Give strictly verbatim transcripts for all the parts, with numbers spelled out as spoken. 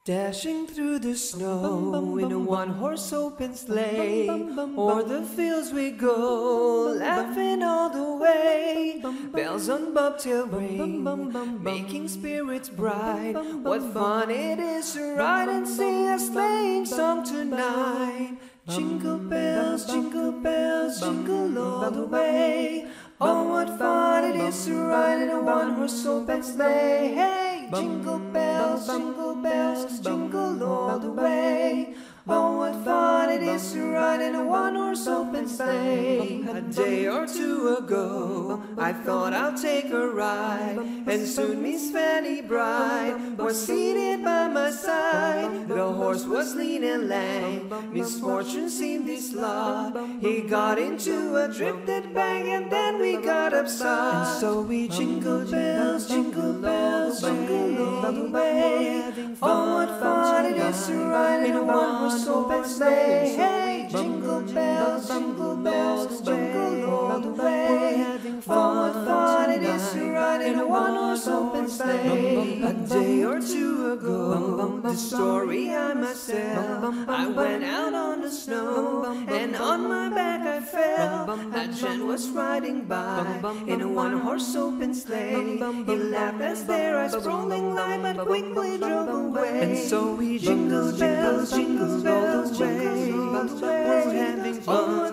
Dashing through the snow in a one-horse open sleigh, o'er the fields we go, laughing all the way. Bells on bobtail ring, making spirits bright. What fun it is to ride and sing a sleighing song tonight. Jingle bells, jingle bells, jingle all the way. Oh, what fun it is to ride in a one-horse open sleigh. Hey, jingle bells, jingle bells, jingle all the way. Oh, what fun it is to ride in a one-horse open sleigh. A day or two ago, I thought I'll take a ride, and soon Miss Fanny Bride was seated by my side. The horse was lean and lank, misfortune seemed his lot. He got into a drifted bank, and then we got upside. And so we jingle bells, jingle bells, jingle all the way. Oh, what fun it is to ride in a one-horse open sleigh. Hey, jingle bells, jingle bells, jingle all the way. Oh, what fun it is to ride in a one-horse open sleigh. A day or two ago, the story I must tell. I went out on the snow, and on my back I fell. A gent was riding by in a one-horse open sleigh. He laughed as their eyes rolling light, but quickly drove away. And so we jingle bells, jingle bells, jingle all the way. We're having fun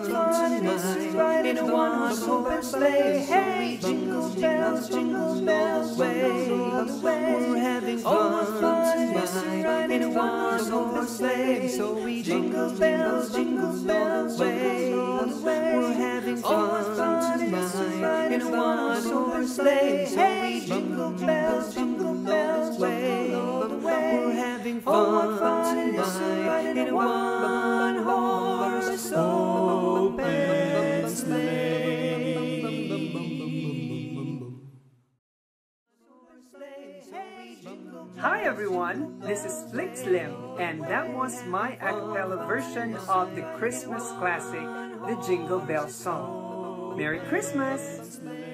tonight in a one-horse open sleigh. Hey, jingle bells, jingle bells, jingle all the way. We're having fun tonight in a one-horse open sleigh. So we jingle bells, jingle bells, jingle all the way. We're having fun tonight in a one-horse open sleigh. Hey, jingle bells, jingle bells, jingle all the way. We're having fun tonight in a one-horse open sleigh. Hi everyone, this is Flick Slim, and that was my a cappella version of the Christmas classic, the Jingle Bell Song. Merry Christmas!